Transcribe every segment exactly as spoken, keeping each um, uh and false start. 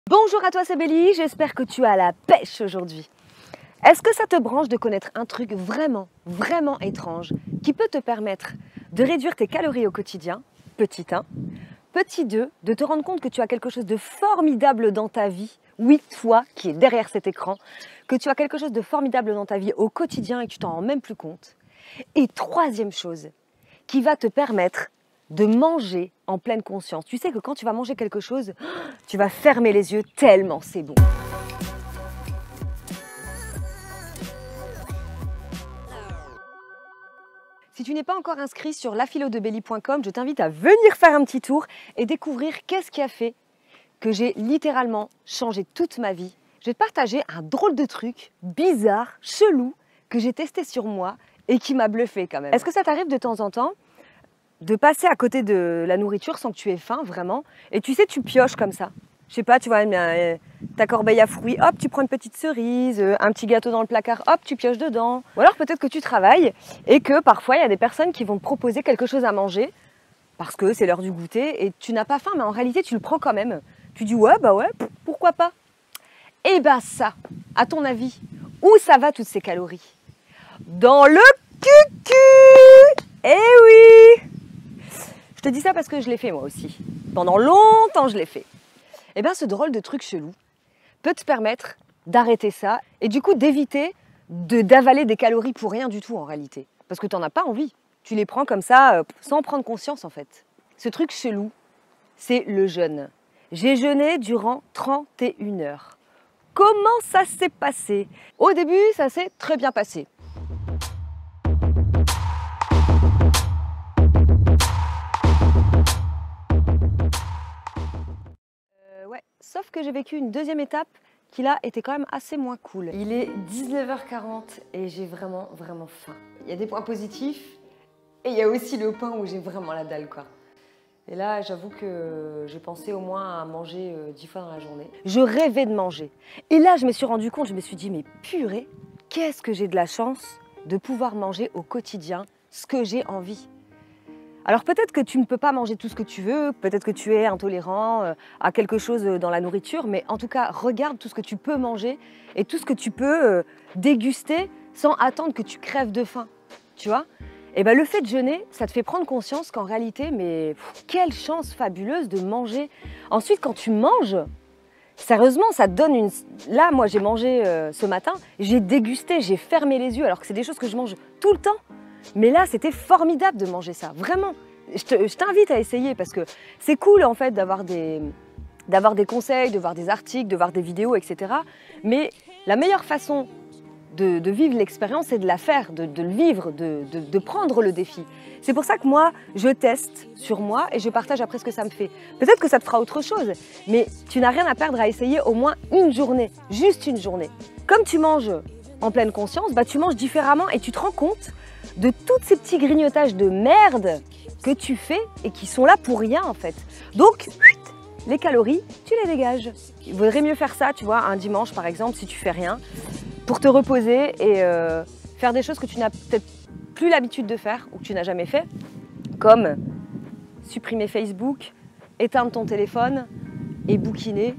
Bonjour à toi, c'est Bélie, j'espère que tu as la pêche aujourd'hui. Est-ce que ça te branche de connaître un truc vraiment, vraiment étrange qui peut te permettre de réduire tes calories au quotidien, petit un. Petit deux, de te rendre compte que tu as quelque chose de formidable dans ta vie, oui, toi qui es derrière cet écran, que tu as quelque chose de formidable dans ta vie au quotidien et que tu t'en rends même plus compte. Et troisième chose, qui va te permettre de manger en pleine conscience. Tu sais que quand tu vas manger quelque chose, tu vas fermer les yeux tellement c'est bon. Si tu n'es pas encore inscrit sur la philo de bélie point com, je t'invite à venir faire un petit tour et découvrir qu'est-ce qui a fait que j'ai littéralement changé toute ma vie. Je vais te partager un drôle de truc bizarre, chelou, que j'ai testé sur moi et qui m'a bluffé quand même. Est-ce que ça t'arrive de temps en temps de passer à côté de la nourriture sans que tu aies faim, vraiment, et tu sais, tu pioches comme ça. Je sais pas, tu vois, euh, ta corbeille à fruits, hop, tu prends une petite cerise, euh, un petit gâteau dans le placard, hop, tu pioches dedans. Ou alors peut-être que tu travailles et que parfois il y a des personnes qui vont te proposer quelque chose à manger parce que c'est l'heure du goûter et tu n'as pas faim, mais en réalité tu le prends quand même. Tu dis ouais, bah ouais, pourquoi pas. Et bah ça, à ton avis, où ça va toutes ces calories? Dans le cucu. Eh oui! Je te dis ça parce que je l'ai fait moi aussi. Pendant longtemps, je l'ai fait. Eh bien, ce drôle de truc chelou peut te permettre d'arrêter ça et du coup d'éviter de, d'avaler des calories pour rien du tout en réalité. Parce que tu n'en as pas envie. Tu les prends comme ça euh, sans prendre conscience en fait. Ce truc chelou, c'est le jeûne. J'ai jeûné durant trente et une heures. Comment ça s'est passé? Au début, ça s'est très bien passé. Sauf que j'ai vécu une deuxième étape qui là était quand même assez moins cool. Il est dix-neuf heures quarante et j'ai vraiment vraiment faim. Il y a des points positifs et il y a aussi le point où j'ai vraiment la dalle quoi. Et là j'avoue que j'ai pensé au moins à manger dix fois dans la journée. Je rêvais de manger. Et là je me suis rendu compte, je me suis dit mais purée, qu'est-ce que j'ai de la chance de pouvoir manger au quotidien ce que j'ai envie. Alors peut-être que tu ne peux pas manger tout ce que tu veux, peut-être que tu es intolérant à quelque chose dans la nourriture, mais en tout cas, regarde tout ce que tu peux manger et tout ce que tu peux déguster sans attendre que tu crèves de faim, tu vois? Et ben le fait de jeûner, ça te fait prendre conscience qu'en réalité, mais pff, quelle chance fabuleuse de manger. Ensuite, quand tu manges, sérieusement, ça te donne une... Là, moi, j'ai mangé euh, ce matin, j'ai dégusté, j'ai fermé les yeux, alors que c'est des choses que je mange tout le temps. Mais là, c'était formidable de manger ça, vraiment. Je t'invite à essayer parce que c'est cool en fait d'avoir des, d'avoir des conseils, de voir des articles, de voir des vidéos, et cetera. Mais la meilleure façon de, de vivre l'expérience, c'est de la faire, de, de le vivre, de, de, de prendre le défi. C'est pour ça que moi, je teste sur moi et je partage après ce que ça me fait. Peut-être que ça te fera autre chose, mais tu n'as rien à perdre à essayer au moins une journée, juste une journée. Comme tu manges en pleine conscience, bah, tu manges différemment et tu te rends compte de tous ces petits grignotages de merde que tu fais et qui sont là pour rien en fait. Donc, les calories, tu les dégages. Il vaudrait mieux faire ça, tu vois, un dimanche par exemple, si tu fais rien, pour te reposer et euh, faire des choses que tu n'as peut-être plus l'habitude de faire ou que tu n'as jamais fait, comme supprimer Facebook, éteindre ton téléphone et bouquiner,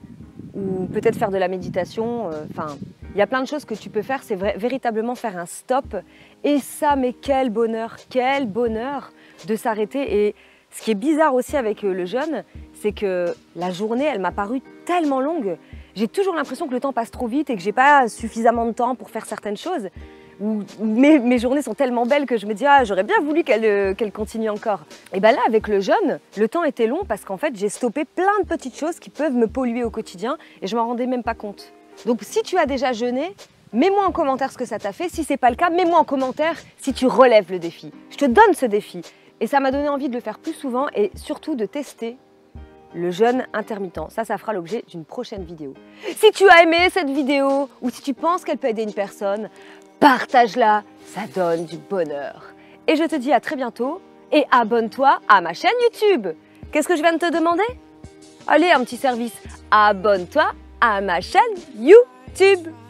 ou peut-être faire de la méditation, enfin... Euh, il y a plein de choses que tu peux faire, c'est véritablement faire un stop. Et ça, mais quel bonheur, quel bonheur de s'arrêter. Et ce qui est bizarre aussi avec le jeûne, c'est que la journée, elle m'a paru tellement longue. J'ai toujours l'impression que le temps passe trop vite et que j'ai pas suffisamment de temps pour faire certaines choses. Ou mes, mes journées sont tellement belles que je me dis ah, j'aurais bien voulu qu'elle qu'elle continue encore. Et bien là, avec le jeûne, le temps était long parce qu'en fait, j'ai stoppé plein de petites choses qui peuvent me polluer au quotidien et je m'en rendais même pas compte. Donc si tu as déjà jeûné, mets-moi en commentaire ce que ça t'a fait. Si ce n'est pas le cas, mets-moi en commentaire si tu relèves le défi. Je te donne ce défi. Et ça m'a donné envie de le faire plus souvent et surtout de tester le jeûne intermittent. Ça, ça fera l'objet d'une prochaine vidéo. Si tu as aimé cette vidéo ou si tu penses qu'elle peut aider une personne, partage-la, ça donne du bonheur. Et je te dis à très bientôt et abonne-toi à ma chaîne YouTube. Qu'est-ce que je viens de te demander? Allez, un petit service. Abonne-toi à ma chaîne YouTube.